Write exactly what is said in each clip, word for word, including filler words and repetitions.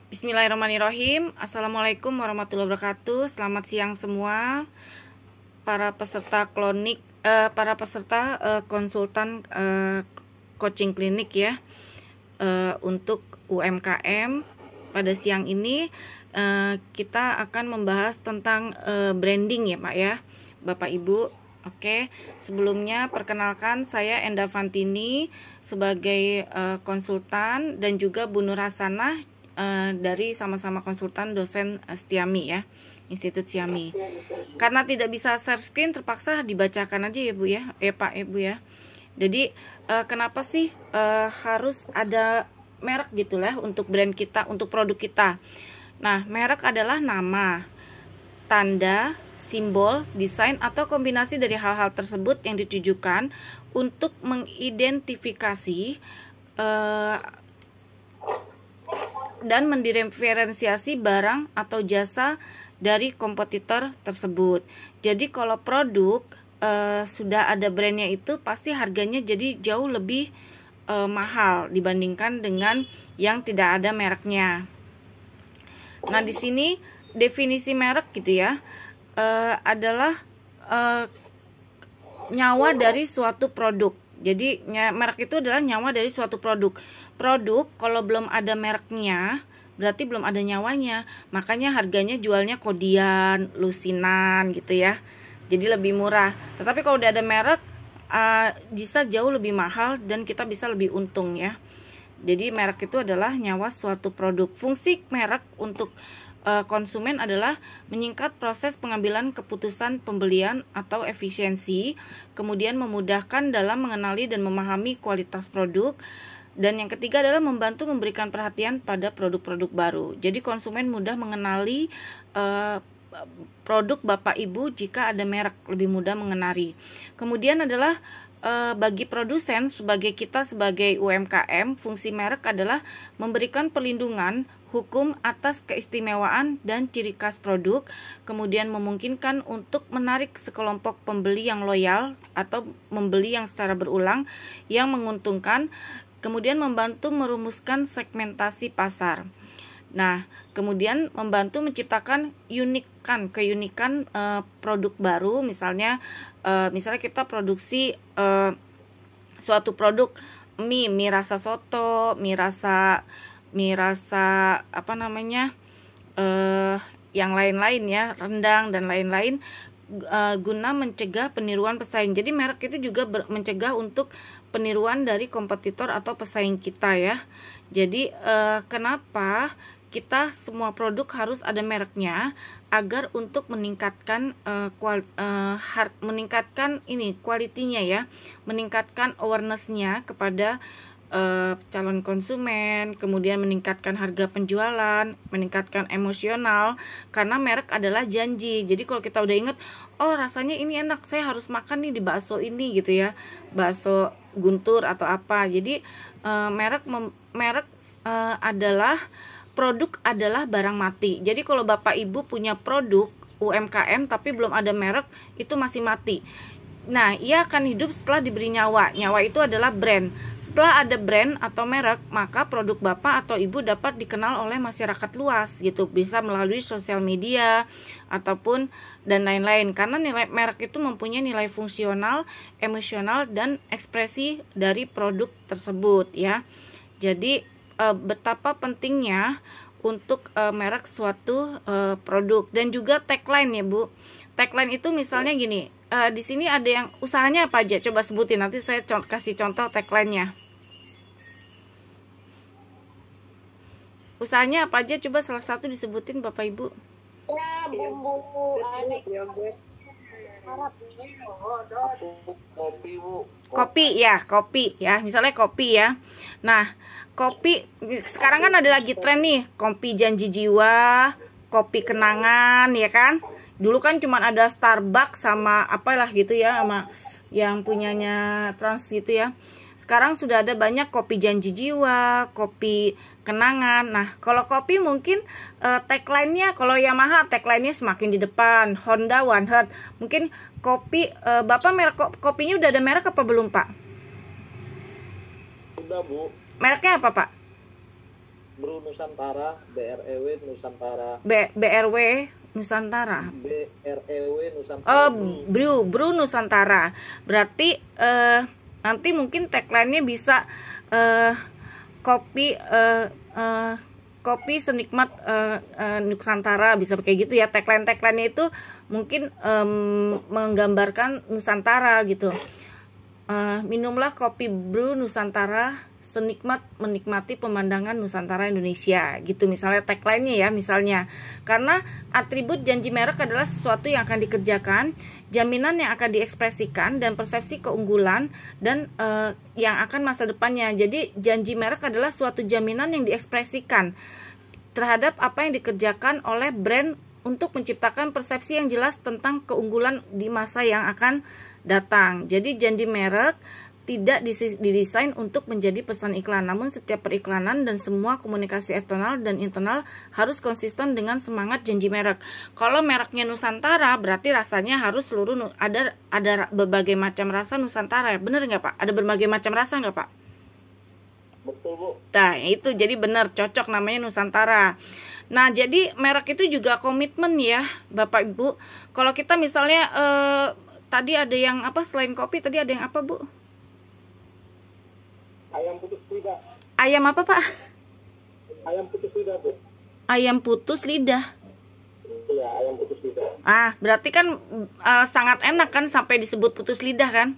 Bismillahirrahmanirrahim. Assalamualaikum warahmatullahi wabarakatuh. Selamat siang semua para peserta klinik, eh, para peserta eh, konsultan eh, coaching klinik ya, eh, untuk U M K M. Pada siang ini eh, kita akan membahas tentang eh, branding ya Pak ya, Bapak Ibu. Oke, sebelumnya perkenalkan saya Enda Fantini sebagai uh, konsultan dan juga Bu Nur Hasanah uh, dari sama-sama konsultan dosen uh, Setiami ya, Institut Siami. Karena tidak bisa share screen, terpaksa dibacakan aja ya Bu ya, eh Pak Ibu ya. Jadi uh, kenapa sih uh, harus ada merek gitulah untuk brand kita, untuk produk kita? Nah, merek adalah nama, tanda, simbol, desain, atau kombinasi dari hal-hal tersebut yang ditujukan untuk mengidentifikasi eh, dan mendiferensiasi barang atau jasa dari kompetitor tersebut. Jadi kalau produk eh, sudah ada brandnya, itu pasti harganya jadi jauh lebih eh, mahal dibandingkan dengan yang tidak ada mereknya. Nah, di sini definisi merek gitu ya, Uh, adalah uh, nyawa dari suatu produk. Jadi merek itu adalah nyawa dari suatu produk. Produk kalau belum ada mereknya berarti belum ada nyawanya. Makanya harganya jualnya kodian, lusinan gitu ya. Jadi lebih murah. Tetapi kalau udah ada merek uh, bisa jauh lebih mahal dan kita bisa lebih untung ya. Jadi merek itu adalah nyawa suatu produk. Fungsi merek untuk konsumen adalah menyingkat proses pengambilan keputusan pembelian atau efisiensi, kemudian memudahkan dalam mengenali dan memahami kualitas produk, dan yang ketiga adalah membantu memberikan perhatian pada produk-produk baru. Jadi konsumen mudah mengenali uh, produk Bapak Ibu jika ada merek, lebih mudah mengenali. Kemudian adalah Uh, bagi produsen, sebagai kita sebagai U M K M, fungsi merek adalah memberikan perlindungan hukum atas keistimewaan dan ciri khas produk, kemudian memungkinkan untuk menarik sekelompok pembeli yang loyal atau membeli yang secara berulang yang menguntungkan, kemudian membantu merumuskan segmentasi pasar. Nah, kemudian membantu menciptakan unikan, keunikan uh, produk baru. Misalnya, uh, misalnya kita produksi uh, suatu produk mie, mie rasa soto, mie rasa, mie rasa apa namanya, uh, yang lain-lain ya, rendang dan lain-lain, uh, guna mencegah peniruan pesaing. Jadi merek itu juga mencegah untuk peniruan dari kompetitor atau pesaing kita ya. Jadi uh, kenapa kita semua produk harus ada mereknya, agar untuk meningkatkan uh, kual, uh, har, meningkatkan ini kualitinya ya, meningkatkan awarenessnya kepada uh, calon konsumen, kemudian meningkatkan harga penjualan, meningkatkan emosional, karena merek adalah janji. Jadi kalau kita udah inget, oh rasanya ini enak, saya harus makan nih di bakso ini gitu ya, bakso Guntur atau apa. Jadi uh, merek mem, merek uh, adalah produk adalah barang mati. Jadi kalau Bapak Ibu punya produk U M K M tapi belum ada merek, itu masih mati. Nah, ia akan hidup setelah diberi nyawa. Nyawa itu adalah brand. Setelah ada brand atau merek, maka produk Bapak atau Ibu dapat dikenal oleh masyarakat luas gitu. Bisa melalui sosial media ataupun dan lain-lain. Karena nilai merek itu mempunyai nilai fungsional, emosional, dan ekspresi dari produk tersebut ya. Jadi betapa pentingnya untuk uh, merek suatu uh, produk, dan juga tagline ya Bu. Tagline itu misalnya gini, uh, di sini ada yang usahanya apa aja, coba sebutin, nanti saya co kasih contoh tagline-nya. Usahanya apa aja, coba salah satu disebutin Bapak Ibu. Ya, bumbu aneh. Kopi Bu. Kopi ya, kopi ya, misalnya kopi ya. Nah, kopi sekarang kan ada lagi tren nih, kopi janji jiwa, kopi kenangan ya kan. Dulu kan cuma ada Starbucks sama apalah gitu ya, sama yang punyanya Trans gitu ya. Sekarang sudah ada banyak kopi janji jiwa, kopi kenangan. Nah, kalau kopi mungkin uh, tagline-nya, kalau Yamaha tagline-nya semakin di depan, Honda One Heart. Mungkin kopi, uh, Bapak merek kopinya udah ada merek apa belum Pak? Udah Bu. Mereknya apa Pak? Brew Nusantara, B R E W Nusantara. B BRW Nusantara. B R E W Nusantara. Oh, Brew, Brew Nusantara. Berarti eh, nanti mungkin tagline-nya bisa eh, kopi eh, eh, kopi senikmat uh, uh, Nusantara, bisa kayak gitu ya. Tagline-tagline-nya itu mungkin um, menggambarkan Nusantara gitu. Uh, minumlah kopi brew Nusantara senikmat menikmati pemandangan Nusantara Indonesia gitu misalnya tagline-nya ya misalnya. Karena atribut janji merek adalah sesuatu yang akan dikerjakan, jaminan yang akan diekspresikan, dan persepsi keunggulan dan uh, yang akan masa depannya. Jadi janji merek adalah suatu jaminan yang diekspresikan terhadap apa yang dikerjakan oleh brand untuk menciptakan persepsi yang jelas tentang keunggulan di masa yang akan datang. Jadi janji merek tidak didesain untuk menjadi pesan iklan, namun setiap periklanan dan semua komunikasi eksternal dan internal harus konsisten dengan semangat janji merek. Kalau mereknya Nusantara, berarti rasanya harus seluruh ada ada berbagai macam rasa Nusantara, bener nggak Pak? Ada berbagai macam rasa nggak Pak? Betul Bu. Nah itu jadi benar cocok namanya Nusantara. Nah jadi merek itu juga komitmen ya Bapak Ibu. Kalau kita misalnya eh, tadi ada yang apa selain kopi tadi ada yang apa Bu? Ayam putus lidah. Ayam apa Pak? Ayam putus lidah Bu. Ayam putus lidah. Iya, ayam putus lidah. Ah, berarti kan uh, sangat enak kan sampai disebut putus lidah kan?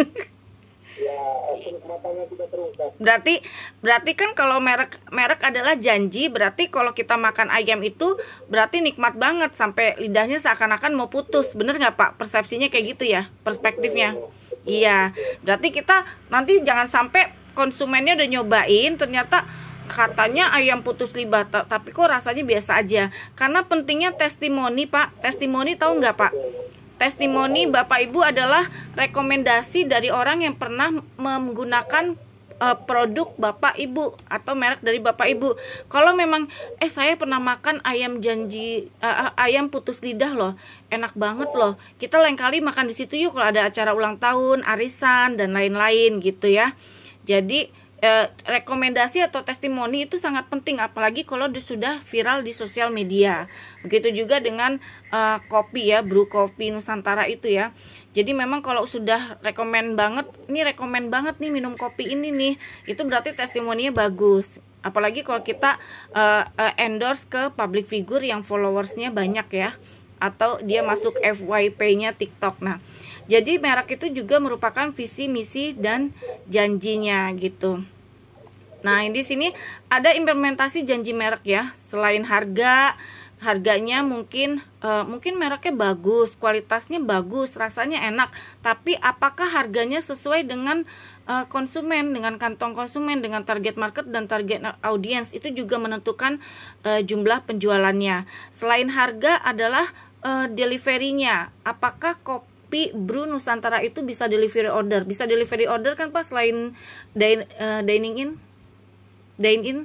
Ya, kenikmatannya tidak terungkap. Berarti berarti kan kalau merek merek adalah janji, berarti kalau kita makan ayam itu berarti nikmat banget sampai lidahnya seakan-akan mau putus. Bener nggak Pak? Persepsinya kayak gitu ya, perspektifnya. Iya, berarti kita nanti jangan sampai konsumennya udah nyobain ternyata katanya ayam putus lidah tapi kok rasanya biasa aja. Karena pentingnya testimoni Pak. Testimoni tahu nggak Pak? Testimoni Bapak Ibu adalah rekomendasi dari orang yang pernah menggunakan uh, produk Bapak Ibu atau merek dari Bapak Ibu. Kalau memang eh saya pernah makan ayam janji uh, ayam putus lidah loh, enak banget loh. Kita lain kali makan di situ yuk kalau ada acara ulang tahun, arisan dan lain-lain gitu ya. Jadi eh, rekomendasi atau testimoni itu sangat penting, apalagi kalau sudah viral di sosial media. Begitu juga dengan eh, kopi ya, brew kopi Nusantara itu ya. Jadi memang kalau sudah rekomen banget, ini rekomen banget nih minum kopi ini nih, itu berarti testimoninya bagus. Apalagi kalau kita eh, eh, endorse ke public figure yang followersnya banyak ya, atau dia masuk F Y P-nya TikTok. Nah, jadi merek itu juga merupakan visi, misi, dan janjinya gitu. Nah, di sini ada implementasi janji merek ya. Selain harga, harganya mungkin uh, mungkin mereknya bagus, kualitasnya bagus, rasanya enak. Tapi apakah harganya sesuai dengan uh, konsumen, dengan kantong konsumen, dengan target market dan target audience? Itu juga menentukan uh, jumlah penjualannya. Selain harga adalah uh, delivery-nya. Apakah kopi Tapi brew Nusantara itu bisa delivery order. Bisa delivery order kan Pak selain dine, uh, dining in? Dine in?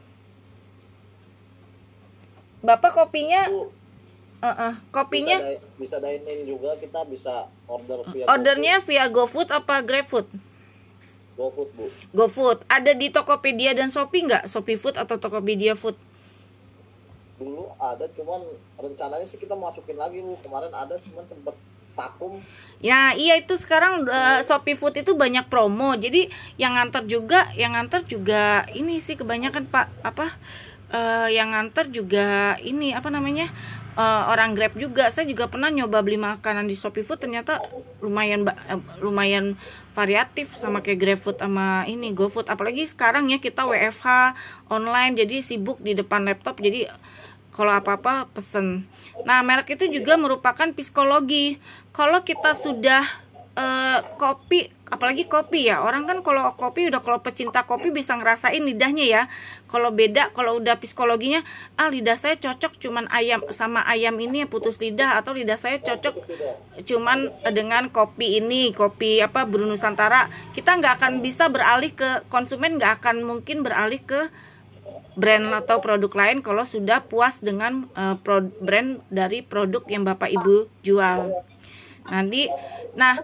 Bapak kopinya uh -uh, kopinya bisa, bisa dine in juga, kita bisa order via ordernya GoFood. Via GoFood apa GrabFood? GoFood Bu. GoFood. Ada di Tokopedia dan Shopee nggak? Shopee Food atau Tokopedia Food? Dulu ada, cuman rencananya sih kita masukin lagi Bu. Kemarin ada cuman sempet vakum. Ya iya itu sekarang uh, Shopee Food itu banyak promo. Jadi yang nganter juga, yang nganter juga ini sih kebanyakan Pak apa uh, yang nganter juga ini apa namanya uh, orang Grab juga. Saya juga pernah nyoba beli makanan di Shopee Food, ternyata lumayan uh, lumayan variatif sama kayak GrabFood sama ini GoFood. Apalagi sekarang ya kita W F H online, jadi sibuk di depan laptop, jadi kalau apa-apa pesen. Nah, merek itu juga merupakan psikologi. Kalau kita sudah uh, kopi, apalagi kopi ya, orang kan kalau kopi udah, kalau pecinta kopi bisa ngerasain lidahnya ya. Kalau beda, kalau udah psikologinya, ah lidah saya cocok cuman ayam sama ayam ini putus lidah, atau lidah saya cocok cuman dengan kopi ini, kopi apa brew Nusantara. Kita nggak akan bisa beralih ke konsumen, nggak akan mungkin beralih ke brand atau produk lain kalau sudah puas dengan uh, pro, brand dari produk yang Bapak Ibu jual. Nanti, nah,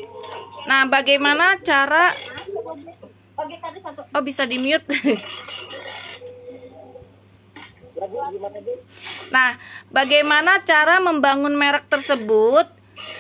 nah bagaimana cara? Oh bisa di mute. Nah, bagaimana cara membangun merek tersebut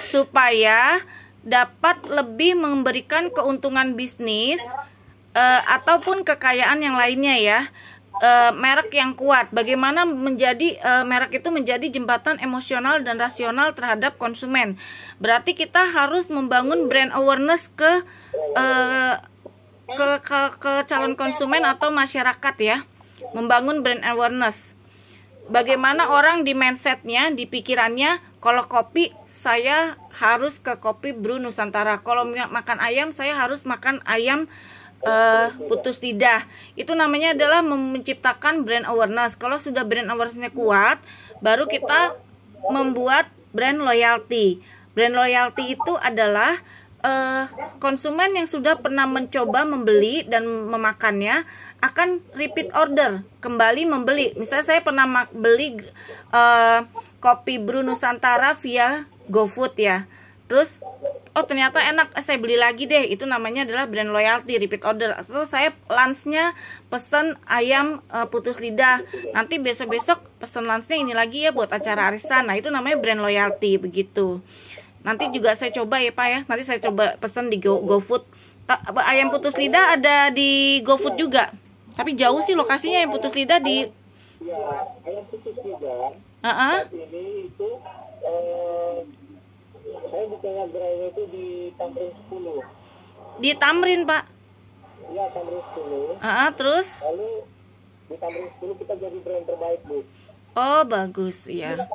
supaya dapat lebih memberikan keuntungan bisnis uh, ataupun kekayaan yang lainnya ya, uh, merek yang kuat. Bagaimana menjadi uh, merek itu menjadi jembatan emosional dan rasional terhadap konsumen. Berarti kita harus membangun brand awareness ke uh, ke, ke ke calon konsumen atau masyarakat ya, membangun brand awareness. Bagaimana orang di mindsetnya, di pikirannya, kalau kopi saya harus ke Kopi Bru Nusantara, kalau makan ayam saya harus makan ayam uh, putus lidah. Itu namanya adalah menciptakan brand awareness. Kalau sudah brand awarenessnya kuat, baru kita membuat brand loyalty. Brand loyalty itu adalah uh, konsumen yang sudah pernah mencoba membeli dan memakannya akan repeat order, kembali membeli. Misalnya saya pernah beli uh, Kopi Bru Nusantara via GoFood ya, terus oh ternyata enak, saya beli lagi deh. Itu namanya adalah brand loyalty, repeat order. Atau saya lunchnya pesen ayam uh, putus lidah, nanti besok-besok pesen lunchnya ini lagi ya buat acara arisan. Nah itu namanya brand loyalty, begitu. Nanti juga saya coba ya Pak ya, nanti saya coba pesen di Go, GoFood. Ayam putus lidah ada di GoFood juga, tapi jauh sih lokasinya yang putus lidah di ya, ayam putus lidah. Uh -uh. Ini itu eh, saya bukannya gerainya itu di Tamrin sepuluh. Di Tamrin Pak? Iya Tamrin sepuluh. Uh -uh, terus? Lalu di Tamrin sepuluh kita jadi brand terbaik Bu. Oh bagus ya. Ya,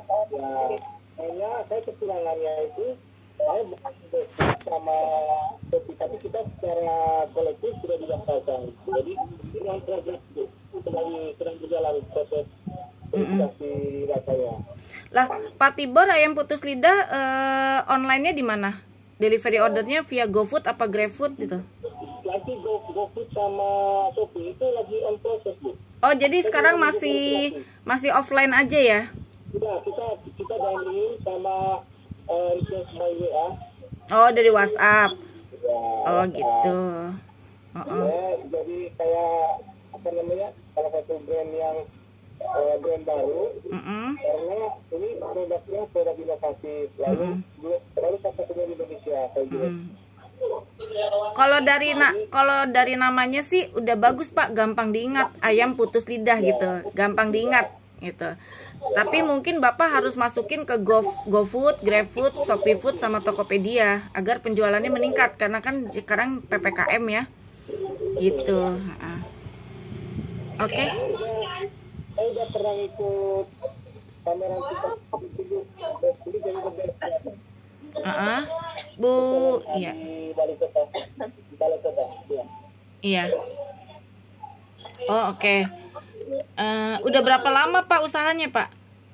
hanya saya kekurangannya itu saya bukan sama kopi, tapi kita secara kolektif sudah didaftarkan. Jadi dengan progres Bu, sedang sedang berjalan proses verifikasi rasanya. Lah, Pak Tibor ayam putus lidah eh, online-nya di mana? Delivery ordernya via GoFood apa GrabFood gitu? Lagi Go, GoFood sama Shopee itu lagi on process Bu. Oh, jadi sekarang masih masih offline aja ya? Sudah, kita kita dialing sama uh, request by W A. Oh, dari WhatsApp. Ya, Oh, gitu. Oh, oh. ya, jadi kayak apa namanya? Salah satu brand yang uh, brand baru. Mm-mm. Karena ini produknya produk inovasi, lalu baru satu-satunya di Indonesia kayak gitu. Mm. Kalau dari na kalau dari namanya sih udah bagus Pak, gampang diingat, ayam putus lidah gitu, gampang diingat gitu. Tapi mungkin Bapak harus masukin ke Go GoFood, GrabFood, Shopee Food sama Tokopedia agar penjualannya meningkat, karena kan sekarang P P K M ya. Gitu. Oke. Okay. Saya udah pernah ikut pameran kita jadi jadi berbeda. Uh -uh. Bu, iya. Di Balai Kota. Di Balai Kota. Ya. Iya. Oh, oke. Okay. Uh, udah berapa lama Pak usahanya Pak?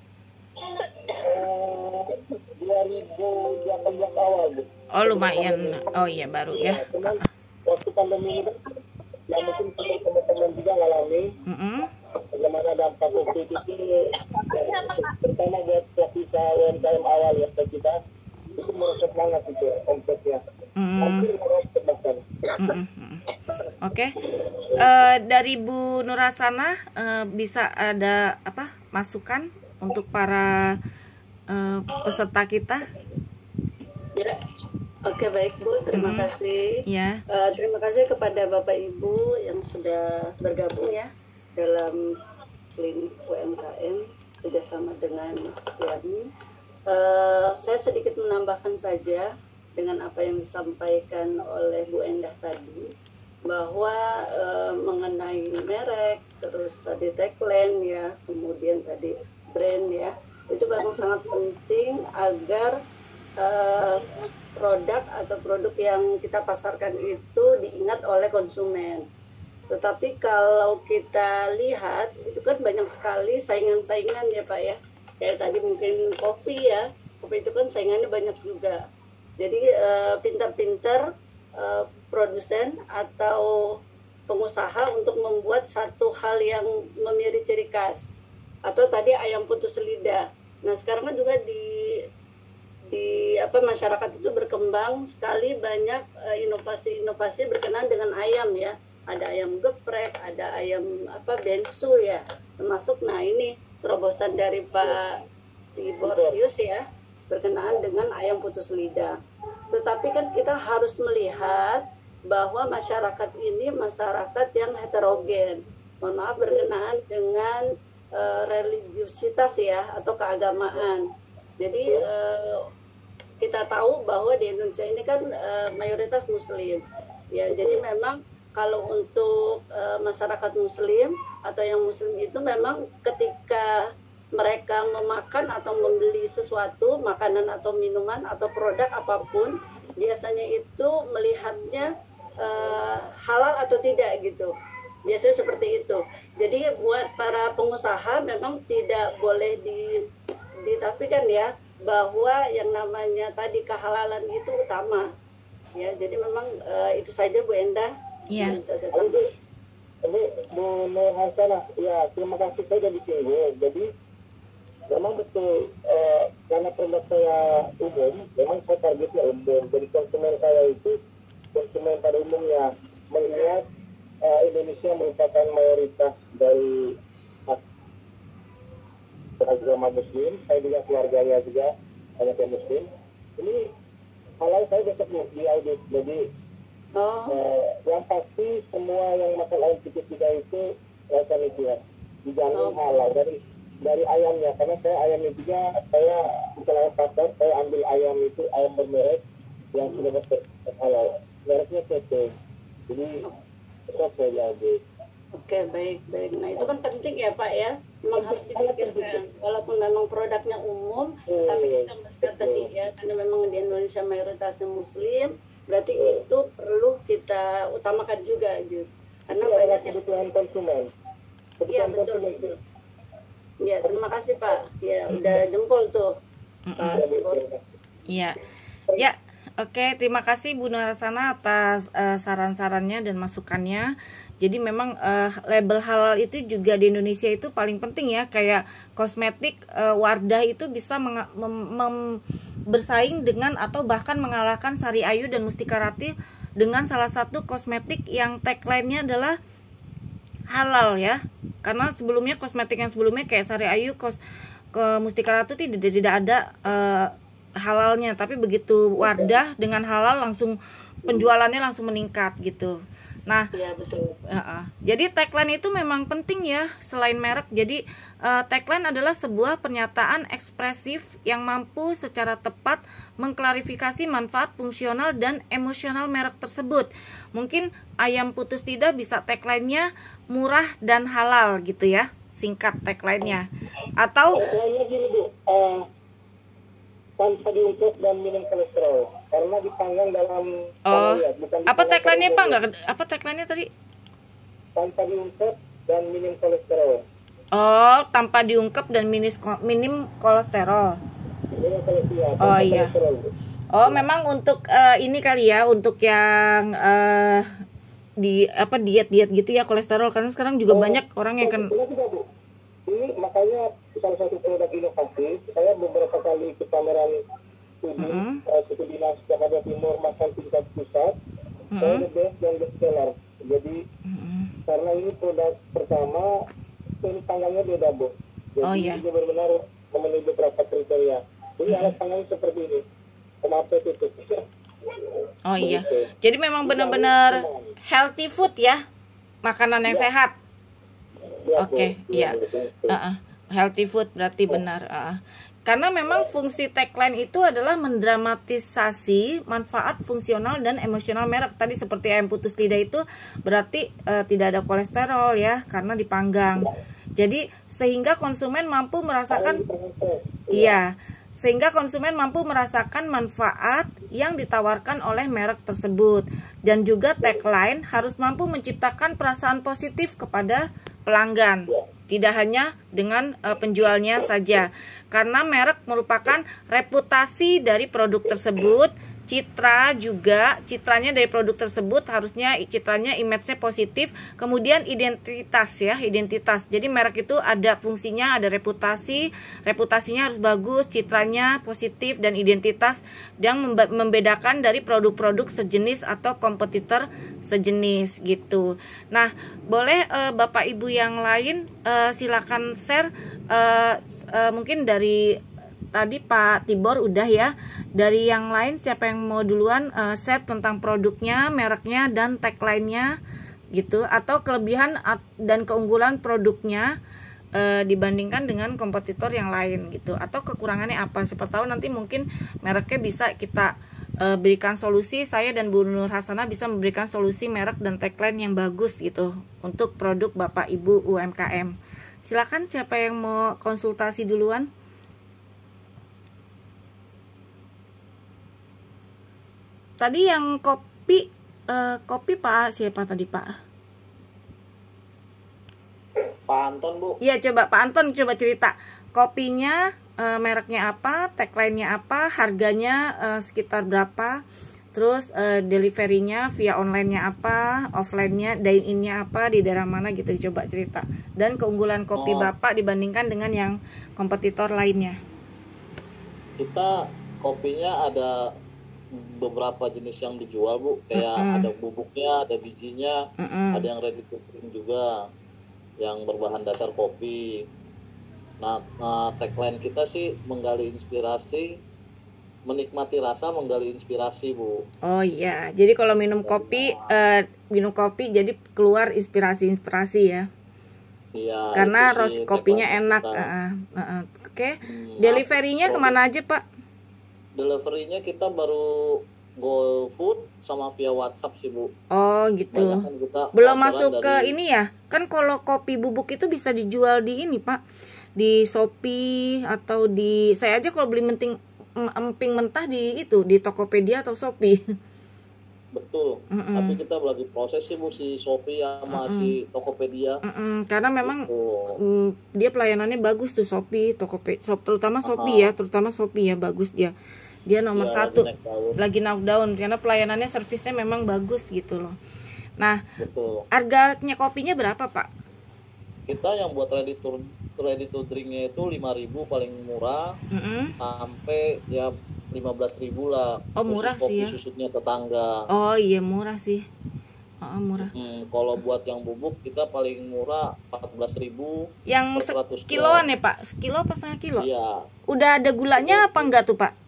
Uh, dua ribu delapan belas awal Bu. Oh lumayan. Oh iya baru ya. Cuman waktu pandemi ini ya mungkin teman-teman juga ngalami Mm -mm. bagaimana dampak COVID itu terutama buat pelaku usaha U M K M awal ya kita itu merosot banget itu omsetnya. Mm. Hampir merosot bahkan. Mm -mm. Oke, okay. uh, dari Bu Nurasana uh, bisa ada apa masukan untuk para uh, peserta kita? Ya, oke okay, baik Bu, terima Mm-hmm. kasih. Ya. Uh, terima kasih kepada Bapak Ibu yang sudah bergabung ya dalam klinik U M K M kerjasama dengan Setiani. Uh, saya sedikit menambahkan saja dengan apa yang disampaikan oleh Bu Endah tadi, bahwa e, mengenai merek, terus tadi tagline ya, kemudian tadi brand ya, itu memang sangat penting agar e, produk atau produk yang kita pasarkan itu diingat oleh konsumen. Tetapi kalau kita lihat, itu kan banyak sekali saingan-saingan ya Pak ya, kayak tadi mungkin kopi ya, kopi itu kan saingannya banyak juga. Jadi e, pintar-pintar e, produsen atau pengusaha untuk membuat satu hal yang memiliki ciri khas, atau tadi ayam putus lidah. Nah sekarang kan juga di di apa masyarakat itu berkembang sekali banyak uh, inovasi-inovasi berkenaan dengan ayam ya, ada ayam geprek, ada ayam apa bensu ya, termasuk. Nah ini terobosan dari Pak Tibortius ya, berkenaan dengan ayam putus lidah. Tetapi kan kita harus melihat bahwa masyarakat ini masyarakat yang heterogen. Mohon maaf, berkenaan dengan uh, religiusitas ya, atau keagamaan. Jadi uh, kita tahu bahwa di Indonesia ini kan uh, mayoritas Muslim. Ya, jadi memang kalau untuk uh, masyarakat Muslim atau yang Muslim itu memang ketika mereka memakan atau membeli sesuatu, makanan atau minuman atau produk apapun, biasanya itu melihatnya uh, halal atau tidak gitu. Biasanya seperti itu. Jadi buat para pengusaha memang tidak boleh di, ditafikan ya, bahwa yang namanya tadi kehalalan itu utama. Ya, jadi memang uh, itu saja Bu Endah. Iya. Bisa saya Tapi, tapi Bu Nur Hasanah, ya terima kasih saya jadi singgung. Jadi memang betul eh, karena produk saya umum, memang saya targetnya umum. Jadi konsumen saya itu konsumen pada umumnya, mengingat eh, Indonesia merupakan mayoritas dari agama Muslim. Saya juga keluarganya juga banyak yang Muslim. Ini halal saya besok di audit. Jadi Oh. Eh, yang pasti semua yang makan ayam putus lidah itu rasa ya dijamin Oh. halal dari dari ayamnya, karena saya ayamnya juga saya bukan ayam pasar, saya ambil ayam itu ayam bermerek yang sudah halal, mereknya T T, jadi tetap saya jadi. Oke, baik, baik. Nah, itu kan penting ya, Pak ya. Memang harus dipikirkan. Walaupun memang produknya umum, Hmm, tapi kita melihat tadi ya, karena memang di Indonesia mayoritasnya Muslim, berarti itu perlu kita utamakan juga, Jud. Karena Iya, banyak yang... kebutuhan konsumen. Iya, Kebutuhan betul. konsumen. Ya, terima kasih, Pak. Ya, udah jempol tuh, Pak. Iya. Ya, oke, terima kasih Bu Nur Hasanah atas uh, saran-sarannya dan masukannya. Jadi memang uh, label halal itu juga di Indonesia itu paling penting ya, kayak kosmetik uh, Wardah itu bisa mem mem bersaing dengan atau bahkan mengalahkan Sari Ayu dan Mustika Rati dengan salah satu kosmetik yang tagline-nya adalah halal ya. Karena sebelumnya kosmetik yang sebelumnya kayak Sari Ayu, kos ke Mustika Rati tidak tidak ada uh, halalnya, tapi begitu Wardah dengan halal langsung penjualannya langsung meningkat gitu. Nah, Iya, betul. uh, uh. jadi tagline itu memang penting ya selain merek. Jadi uh, tagline adalah sebuah pernyataan ekspresif yang mampu secara tepat mengklarifikasi manfaat fungsional dan emosional merek tersebut. Mungkin ayam putus lidah bisa tagline-nya murah dan halal gitu ya, singkat tagline-nya. Atau Tagline-nya gini Bu, uh, tanpa diungkep dan minim kolesterol, karena dipanggang dalam oh, ya, bukan apa dipanggang tagline-nya dalam Pak? bumbu. Enggak, apa tagline-nya tadi? Tanpa diungkep dan minim kolesterol. Oh, tanpa diungkep dan minis, minim kolesterol. Minim kolesterol. Oh, tanpa iya. kolesterol, Bu. Oh, memang untuk uh, ini kali ya, untuk yang uh, di apa diet-diet gitu ya, kolesterol, karena sekarang juga Oh, banyak orang yang kan. Ini juga Bu, ini makanya salah satu produk inovasi. Saya beberapa kali ikut pameran studi Mm-hmm. uh, suku dinas Jakarta Timur makan tingkat pusat. Saya Mm-hmm. the best dan best seller. Jadi Mm-hmm. karena ini produk pertama, ini panggangnya beda Bu. Jadi Oh, iya. dia benar-benar memenuhi beberapa kriteria. Ini alat panggangnya seperti ini. Tomato itu. Oh iya. Begitu. Jadi memang benar-benar healthy food ya, makanan yang sehat. Ya, Bu. Oke, iya. Uh-uh. Healthy food berarti benar. Uh-uh. Karena memang fungsi tagline itu adalah mendramatisasi manfaat fungsional dan emosional merek. Tadi seperti ayam putus lidah itu berarti uh, tidak ada kolesterol ya, karena dipanggang. Jadi sehingga konsumen mampu merasakan, iya, sehingga konsumen mampu merasakan manfaat yang ditawarkan oleh merek tersebut. Dan juga tagline harus mampu menciptakan perasaan positif kepada pelanggan, tidak hanya dengan uh, penjualnya saja, karena merek merupakan reputasi dari produk tersebut. citra juga, citranya dari produk tersebut harusnya citranya image-nya positif. Kemudian identitas ya, identitas. Jadi merek itu ada fungsinya, ada reputasi, reputasinya harus bagus, citranya positif, dan identitas yang membedakan dari produk-produk sejenis atau kompetitor sejenis gitu. Nah, boleh uh, Bapak Ibu yang lain uh, silakan share, uh, uh, mungkin dari tadi Pak Tibor udah ya. Dari yang lain siapa yang mau duluan uh, share tentang produknya, mereknya, dan tagline-nya gitu, atau kelebihan dan keunggulan produknya uh, dibandingkan dengan kompetitor yang lain gitu, atau kekurangannya apa. Siapa tahu nanti mungkin mereknya bisa kita uh, berikan solusi. Saya dan Bu Nur Hasanah bisa memberikan solusi merek dan tagline yang bagus gitu untuk produk Bapak Ibu U M K M. Silakan siapa yang mau konsultasi duluan. Tadi yang kopi, uh, kopi Pak siapa tadi Pak? Pak Anton, Bu. Iya, coba Pak Anton coba cerita. Kopinya uh, mereknya apa, tagline-nya apa, harganya uh, sekitar berapa, terus uh, delivery-nya via online-nya apa, offline-nya, dine-in-nya apa, di daerah mana gitu, coba cerita. Dan keunggulan kopi Oh. Bapak dibandingkan dengan yang kompetitor lainnya. Kita kopinya ada beberapa jenis yang dijual, Bu. Kayak Mm-mm. ada bubuknya, ada bijinya, Mm-mm. ada yang ready to drink juga, yang berbahan dasar kopi. Nah, nah, tagline kita sih menggali inspirasi, menikmati rasa, menggali inspirasi, Bu. Oh iya, jadi kalau minum kopi, eh, minum kopi jadi keluar inspirasi-inspirasi ya. Iya. Karena itu ros sih kopinya tagline enak. kita. uh, uh, uh. Oke, Hmm, deliverynya nah, kemana aja Pak? Deliverynya kita baru GoFood sama via WhatsApp sih, Bu. Oh gitu. Banyak kan kita Belum orderan masuk ke dari- ini ya? Kan kalau kopi bubuk itu bisa dijual di ini Pak, di Shopee atau di, saya aja kalau beli menting emping mentah di itu di Tokopedia atau Shopee. Betul. Mm-mm. Tapi kita lagi proses sih, Bu, si Shopee sama si Tokopedia. Mm-mm, karena memang Gitu. mm, dia pelayanannya bagus tuh Shopee, Tokopedia, Shop, terutama Shopee Aha. ya, terutama Shopee ya, bagus dia. Dia nomor Iya, satu. lagi naik daun. Lagi knockdown karena pelayanannya, servisnya memang bagus gitu loh. Nah, Betul. harganya kopinya berapa Pak? Kita yang buat ready to ready to drinknya itu lima ribu paling murah, Mm-mm. sampai ya lima belas ribu lah. Oh, murah Khusus sih kopi ya. susutnya tetangga. Oh iya murah sih. Oh, murah. Hmm, kalau buat yang bubuk kita paling murah empat belas ribu Yang per seratus sekiloan gram. ya Pak? Sekilo apa setengah kilo? Iya, Udah ada gulanya apa enggak tuh Pak?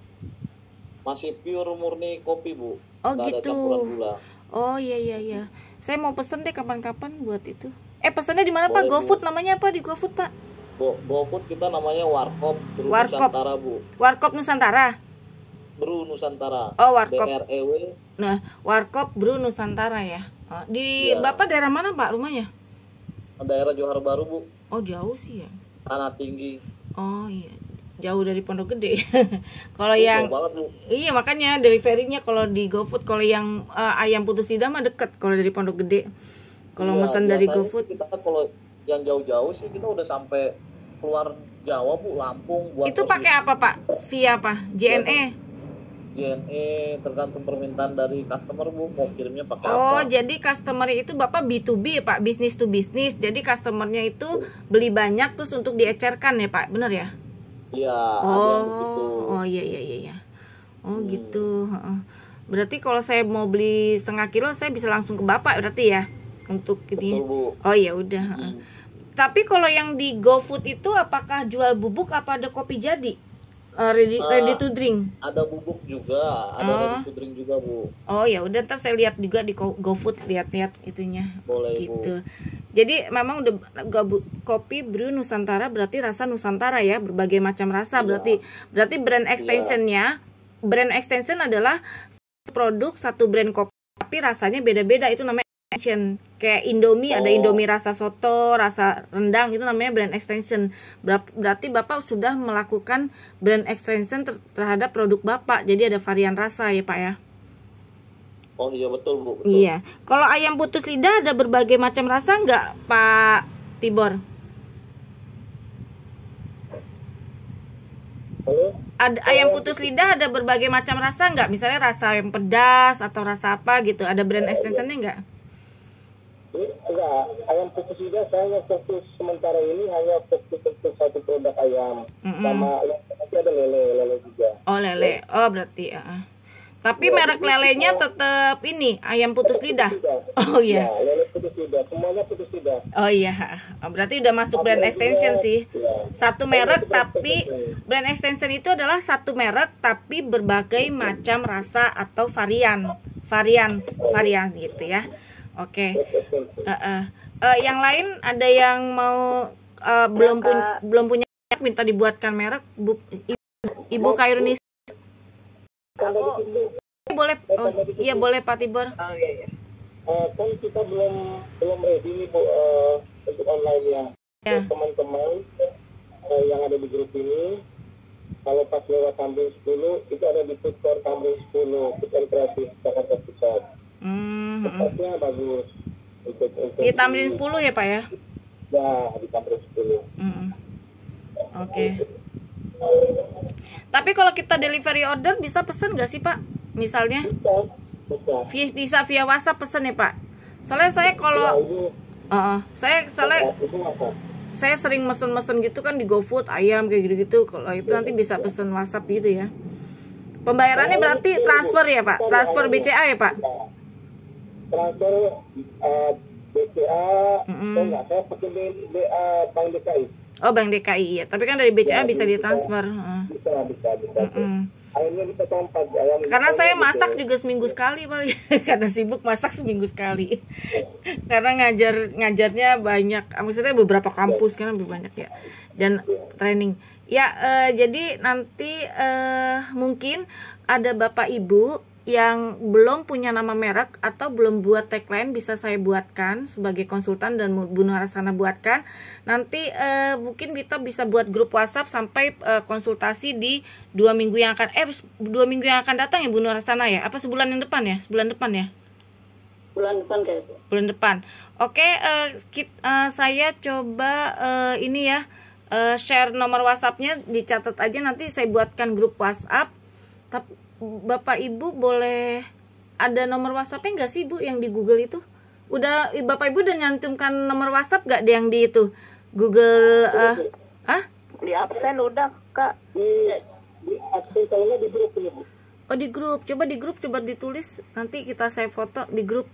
masih pure murni kopi, Bu. Oh Nggak ada gitu. campuran gula. Oh iya iya iya. Saya mau pesen deh kapan-kapan buat itu. Eh pesannya di mana Pak? Boleh, Bu. GoFood namanya apa di GoFood Pak? Go GoFood kita namanya Warkop Brew Warkop. Nusantara, Bu. Warkop Nusantara. Brew Nusantara. Oh B Warkop. R E W. Nah, Warkop Brew Nusantara ya. Oh, di Iya. Bapak daerah mana Pak rumahnya? Daerah Johar Baru, Bu. Oh jauh sih ya. Tanah Tinggi. Oh iya. Jauh dari Pondok Gede. Kalau Oh, yang jauh banget, Bu. iya makanya deliverynya kalau di GoFood, kalau yang uh, ayam putus lidah mah deket kalau dari Pondok Gede. Kalau Iya, pesan dari biasanya GoFood sih kita kalau yang jauh-jauh sih kita udah sampai keluar Jawa, Bu, Lampung buat itu pos- pakai apa Pak? Via apa? J N E. J N E, tergantung permintaan dari customer, Bu, mau kirimnya pakai Oh, apa. jadi customer itu Bapak B to B ya Pak, bisnis to bisnis. Jadi customernya itu beli banyak terus untuk diecerkan ya Pak, bener ya? Iya, ada yang begitu. Oh, oh iya iya iya iya. Oh Hmm. gitu. Heeh. Berarti kalau saya mau beli setengah kilo saya bisa langsung ke Bapak berarti ya untuk ini. Betul, Bu. Oh ya udah. heeh. Hmm. Tapi kalau yang di GoFood itu apakah jual bubuk apa ada kopi jadi? Eh, ready Ah. ready to drink. Ada bubuk juga, ada Oh. ready to drink juga, Bu. Oh ya udah ntar saya lihat juga di Go- GoFood, lihat-lihat itunya. Boleh, Gitu. Jadi memang udah gabu- kopi brew Nusantara berarti rasa Nusantara ya, berbagai macam rasa. Iya. Berarti berarti brand extensionnya, brand extension adalah produk satu brand kopi tapi rasanya beda-beda, itu namanya extension. Kayak Indomie ada Oh. Indomie rasa soto, rasa rendang, itu namanya brand extension. Ber- Berarti Bapak sudah melakukan brand extension ter- terhadap produk Bapak. Jadi ada varian rasa ya Pak ya. Oh iya, betul, Bu. Betul. Iya. Kalau ayam putus lidah ada berbagai macam rasa nggak Pak Tibor? Halo? ada ayam putus lidah ada berbagai macam rasa nggak? Misalnya rasa yang pedas atau rasa apa gitu? Ada brand extensionnya nggak? Enggak, ayam putus lidah saya fokus sementara ini hanya fokus untuk satu produk ayam. Mm-hmm. Sama nanti ada lele, lele juga. Oh lele, oh berarti ya. Tapi merek lelenya tetap ini ayam putus lidah. Oh iya. Ya, lele putus lidah, semuanya putus lidah. Oh iya, berarti udah masuk brand extension sih. Satu merek tapi brand extension itu adalah satu merek tapi berbagai macam rasa atau varian, varian, varian gitu ya. Oke. Okay. Uh, uh. uh, yang lain ada yang mau uh, belum punya belum punya minta dibuatkan merek Bu, Ibu, Ibu Khairunisa. Aku boleh, oh, iya boleh Pak Tibor. Oh iya, iya. Uh, kan kita belum belum ready nih Bu uh, untuk online ya. Ya. Teman-teman uh, yang ada di grup ini, kalau pas lewat Tamrin sepuluh itu ada di food court Tamrin sepuluh, Food and Kreatif Jakarta Pusat. Hmm. Tempatnya bagus. Untuk, untuk Di Tamrin sepuluh ya Pak ya? Ya di Tamrin sepuluh. Hmm. Oke. Okay. Tapi kalau kita delivery order bisa pesen nggak sih Pak? Misalnya? Bisa, bisa. Bisa via WhatsApp pesen ya Pak? Soalnya saya kalau, uh, saya soalnya saya sering mesen-mesen gitu kan di GoFood ayam kayak gitu-gitu. Kalau itu nanti bisa pesen WhatsApp gitu ya. Pembayarannya berarti transfer ya Pak? Transfer B C A ya Pak? Transfer uh, B C A, mm-hmm. oh enggak, saya pakai B A Bank D K I. Oh Bank D K I ya, tapi kan dari B C A ya, bisa ditransfer. Bisa, bisa, bisa. Mm-mm. Ayamnya kita tempat ayam. Karena saya masak juga seminggu sekali paling, karena sibuk masak seminggu sekali. Karena ngajar ngajarnya banyak, maksudnya beberapa kampus kan lebih banyak ya, dan training. Ya uh, jadi nanti uh, mungkin ada Bapak Ibu yang belum punya nama merek atau belum buat tagline, bisa saya buatkan sebagai konsultan dan Bu Nuharasana buatkan. Nanti eh, mungkin kita bisa buat grup WhatsApp sampai eh, konsultasi di dua minggu yang akan eh dua minggu yang akan datang ya Bu Nuharasana ya? Apa sebulan yang depan ya? Sebulan depan ya? Bulan depan kayak itu. Bulan depan. Oke, eh, kita, eh, saya coba eh, ini ya eh, share nomor WhatsAppnya, dicatat aja nanti saya buatkan grup WhatsApp. Tapi Bapak Ibu boleh ada nomor WhatsAppnya nggak sih Bu yang di Google itu? Udah Bapak Ibu udah nyantumkan nomor WhatsApp nggak yang di itu Google? Uh, ah? Di absen udah Kak. Di, di absen kalau di grup ini Bu. Oh di grup, coba di grup coba ditulis, nanti kita save foto di grup.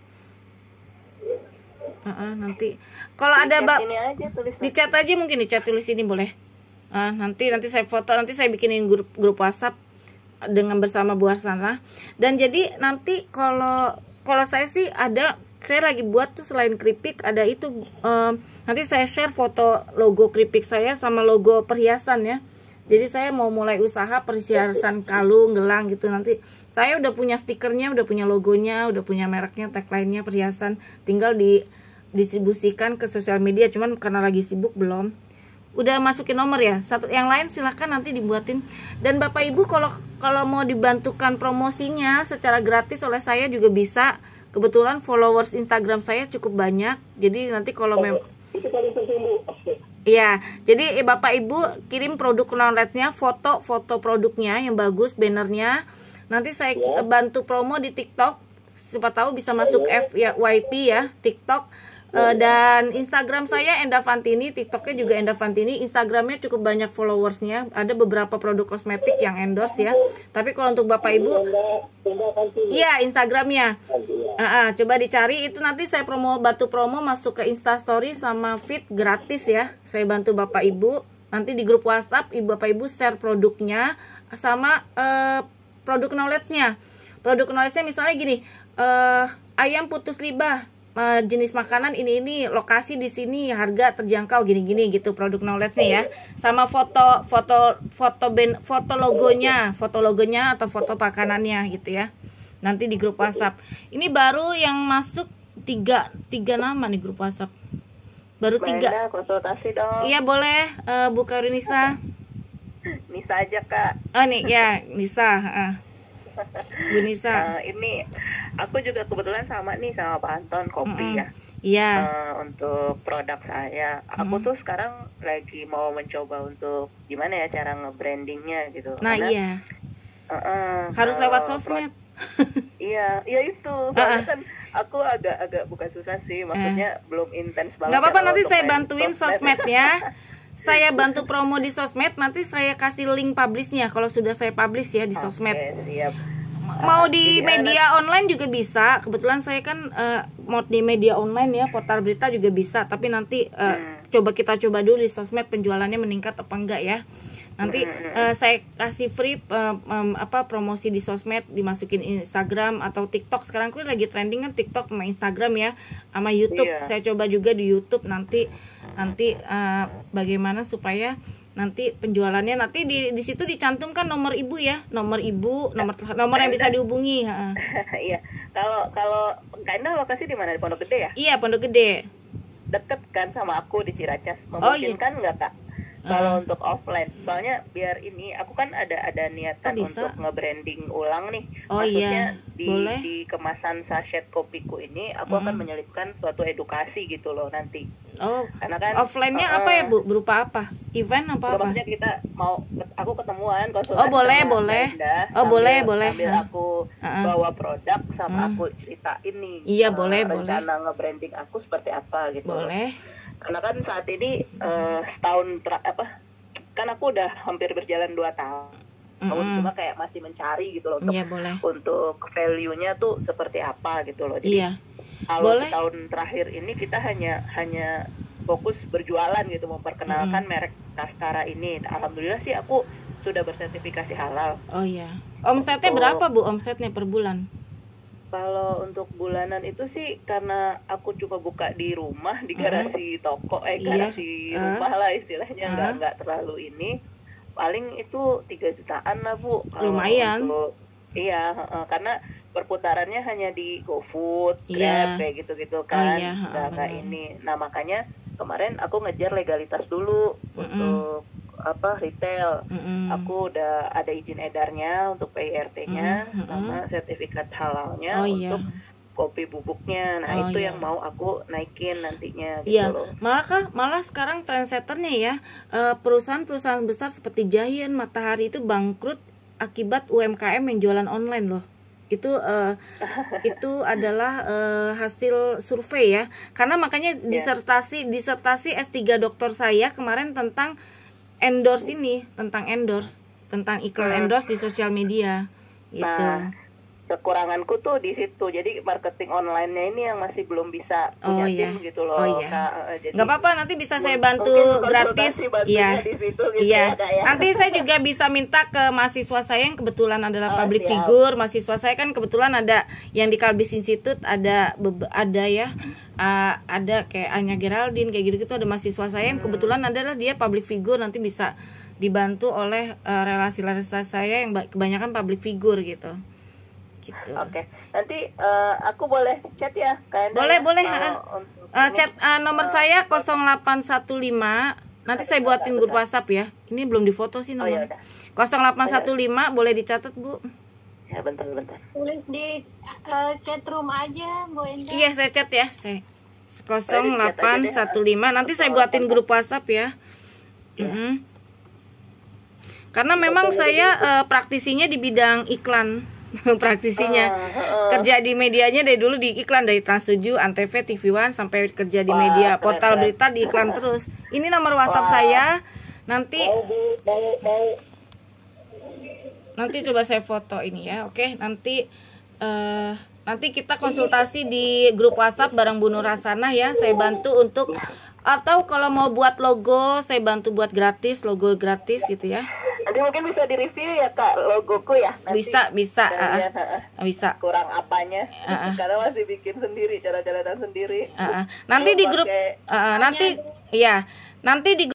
Uh -uh, nanti kalau ada Mbak di chat aja, mungkin di chat tulis ini boleh. Uh, nanti nanti saya foto, nanti saya bikinin grup grup WhatsApp dengan bersama Bu Harsana. Dan jadi nanti kalau kalau saya sih ada, saya lagi buat tuh selain keripik ada itu um, nanti saya share foto logo keripik saya sama logo perhiasan ya. Jadi saya mau mulai usaha perhiasan kalung, gelang gitu. Nanti saya udah punya stikernya, udah punya logonya, udah punya mereknya, tagline-nya perhiasan, tinggal di distribusikan ke sosial media, cuman karena lagi sibuk belum. Udah masukin nomor ya. Satu yang lain silahkan nanti dibuatin. Dan Bapak Ibu kalau kalau mau dibantukan promosinya secara gratis oleh saya juga bisa. Kebetulan followers Instagram saya cukup banyak. Jadi nanti kalau memang iya, jadi eh, Bapak Ibu kirim produk knowledge-nya, foto-foto produknya yang bagus, bannernya. Nanti saya ya. bantu promo di TikTok. Siapa tahu bisa masuk F ya Y P ya, TikTok. Uh, dan Instagram saya Enda Fantini, TikToknya juga Enda Fantini. Instagramnya cukup banyak followersnya, ada beberapa produk kosmetik yang endorse ya. Tapi kalau untuk Bapak Ibu, iya Instagramnya, uh, uh, coba dicari itu, nanti saya promo, bantu promo masuk ke Instastory sama feed gratis ya. Saya bantu Bapak Ibu, nanti di grup WhatsApp Ibu Bapak Ibu share produknya sama uh, produk knowledge-nya. Produk knowledge-nya misalnya gini, uh, ayam putus lidah, jenis makanan ini ini, lokasi di sini, harga terjangkau gini-gini gitu, produk knowledge-nya ya. Sama foto foto foto ben, foto logonya, foto logonya atau foto makanannya gitu ya. Nanti di grup WhatsApp. Ini baru yang masuk tiga tiga nama nih grup WhatsApp. Baru tiga. Brenda, konsultasi dong. Iya boleh, uh, Bu Khairunisa. Nisa aja Kak. Oh nih ya, Nisa. Uh. Bu Nisa. Uh, ini aku juga kebetulan sama nih sama Pak Anton kopi mm -mm. ya. Iya. eh, untuk produk saya. Aku Hmm. tuh sekarang lagi mau mencoba untuk gimana ya cara nge-brandingnya gitu. Nah, Karena iya. eh, eh, Harus kalau lewat pro- sosmed. Iya, iya itu. Soalnya kan aku agak-agak bukan susah sih, maksudnya belum intens banget. Nggak apa-apa, ya nanti untuk saya main bantuin sosmed. sosmednya. Saya bantu promo di sosmed, nanti saya kasih link publishnya kalau sudah saya publish ya di sosmed. Oke, siap. Mau di Jadi, media online juga bisa. Kebetulan saya kan eh, mau di media online ya, portal berita juga bisa. Tapi nanti eh, Hmm. coba kita coba dulu di sosmed penjualannya meningkat apa enggak ya. Nanti eh, saya kasih free eh, em, apa promosi di sosmed, dimasukin Instagram atau TikTok. Sekarang kan lagi trending kan TikTok sama Instagram ya, sama YouTube. Iya. Saya coba juga di YouTube nanti nanti eh, bagaimana supaya nanti penjualannya nanti di di situ dicantumkan nomor ibu ya, nomor ibu, nomor nomor yang bisa dihubungi. Ha. Iya. Kalau kalau Kak Indah lokasi di mana? Di Pondok Gede ya? Iya, Pondok Gede. Deket kan sama aku di Ciracas. Oh, iya. Memungkinkan nggak Kak? Kalau untuk offline, soalnya biar ini aku kan ada ada niatan Oh, bisa. untuk nge-branding ulang nih. Oh, Maksudnya iya. di Boleh. di kemasan sachet kopiku ini aku akan Mm. menyelipkan suatu edukasi gitu loh nanti. Oh, Karena kan offline-nya uh-uh. apa ya, Bu? Berupa apa? Event apa apa? Maksudnya kita mau aku ketemuan konsultasi Oh, boleh, sama boleh. Kak Indah, Oh, sambil- boleh, boleh. sambil Hah. aku Uh-uh. bawa produk sama Hmm. aku ceritain nih Iya, eh, boleh, boleh. rencana nge-branding aku seperti apa gitu. Boleh. Karena kan saat ini eh, setahun tra- apa kan aku udah hampir berjalan dua tahun. Mm-mm. Cuma kayak masih mencari gitu loh untuk Iya, boleh. untuk value-nya tuh seperti apa gitu loh. Jadi Iya. kalau Boleh. setahun terakhir ini kita hanya hanya fokus berjualan gitu, memperkenalkan Mm-mm. merek Kastara ini. Alhamdulillah sih aku sudah bersertifikasi halal. Oh iya. Omsetnya Untuk- berapa, Bu? Omsetnya per bulan? Kalau untuk bulanan itu sih karena aku cuma buka di rumah, di garasi toko, eh Iya. garasi Ah. rumah lah istilahnya, nggak Ah. nggak terlalu ini. Paling itu tiga jutaan lah Bu. Kalau Lumayan. untuk- iya, heeh, karena perputarannya hanya di GoFood, Iya. Grab kayak gitu-gitu kan, iya, heeh, nggak kayak benar. ini. Nah makanya kemarin aku ngejar legalitas dulu Mm-mm. untuk apa retail. Mm-mm. Aku udah ada izin edarnya untuk P I R T-nya Mm-mm, sama sertifikat halalnya Oh iya. untuk kopi bubuknya. Nah, Oh, itu iya. yang mau aku naikin nantinya gitu Iya, loh. malah kah, malah sekarang trendsetternya ya, eh, perusahaan-perusahaan besar seperti Giant, Matahari itu bangkrut akibat U M K M yang jualan online loh. Itu eh, itu adalah eh, hasil survei ya. Karena makanya disertasi disertasi S tiga doktor saya kemarin tentang endorse ini, tentang endorse, tentang iklan Hmm. endorse di sosial media gitu. Nah, kekuranganku tuh di situ. Jadi marketing online-nya ini yang masih belum bisa Oh, punya iya. tim gitu loh. Oh, iya. Kak. Eh, jadi Nggak apa-apa, nanti bisa saya mungkin bantu konsultasi gratis. bantunya Iya. di situ gitu Iya, ya, Kak, ya. nanti saya juga bisa minta ke mahasiswa saya yang kebetulan adalah Oh, public siap. figure. Mahasiswa saya kan kebetulan ada yang di Kalbis Institute, ada bebe- ada ya, uh, ada kayak Anya Geraldine kayak gitu-gitu, ada mahasiswa saya yang kebetulan adalah dia public figure, nanti bisa dibantu oleh uh, relasi-relasi saya yang ba- kebanyakan public figure gitu. Gitu. Oke, nanti eh, aku boleh chat ya, Kak Enda, Boleh, ya? boleh, Kalau ha-ha. untuk Uh, ini. chat uh, nomor saya nol delapan satu lima. Nanti saya buatin grup WhatsApp ya. Ini belum difoto sih Oh ya nomornya. udah. nol delapan satu lima boleh dicatat, Bu. Ya bentar bentar. Tulis di uh, chat room aja, Bu Indah. Iya, saya chat ya. Saya nol delapan satu lima. Nanti saya buatin grup WhatsApp ya. Mm-mm. Karena memang saya uh, praktisinya di bidang iklan. Praktisinya kerja di medianya dari dulu di iklan, dari Trans tujuh, Antv, T V One sampai kerja di Wah, media keren, portal keren. berita di iklan terus. Ini nomor WhatsApp Wah. saya. Nanti Mau Bu, mau mau nanti coba saya foto ini ya. Oke, nanti eh nanti kita konsultasi di grup WhatsApp bareng Bu Nur Hasanah ya. Saya bantu untuk, atau kalau mau buat logo saya bantu buat gratis, logo gratis gitu ya. Nanti mungkin bisa di-review ya Kak logoku ya. Nanti Bisa, bisa, kita ah, lihat, ha-ha, ah, bisa. kurang apanya. Ah, ah. Karena masih bikin sendiri, cara-caraan sendiri. Ah, ah. Nanti di grup, Pakai- ah, ah, nanti ya, nanti di